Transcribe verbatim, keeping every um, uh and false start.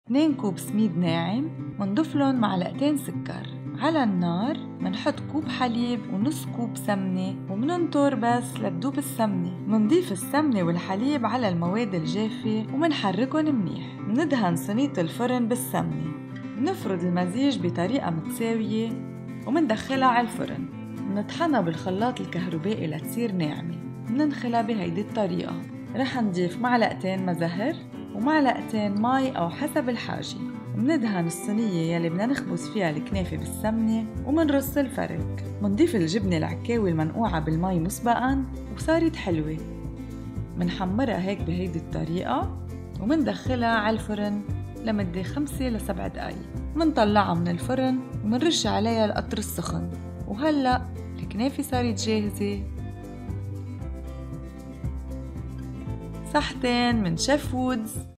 اثنين كوب سميد ناعم منضيفلن معلقتين سكر. على النار منحط كوب حليب ونص كوب سمنة ومننطر بس لتدوب السمنة. منضيف السمنة والحليب على المواد الجافة ومنحركن منيح. مندهن صينية الفرن بالسمنة. منفرد المزيج بطريقة متساوية ومندخلها على الفرن. منطحنها بالخلاط الكهربائي لتصير ناعمة. مننخلها بهيدي الطريقة. رح نضيف معلقتين مزهر ومعلقتين مي أو حسب الحاجة. ومندهن الصينية يلي بدنا نخبز فيها الكنافة بالسمنة ومنرص الفرك. منضيف الجبنة العكاوي المنقوعة بالمي مسبقاً وصارت حلوة. منحمرها هيك بهيدي الطريقة ومندخلها على الفرن لمدة خمسة لسبع دقايق. منطلعها من الفرن ومنرش عليها القطر السخن. وهلأ الكنافة صارت جاهزة. صحتين من شيف وودز.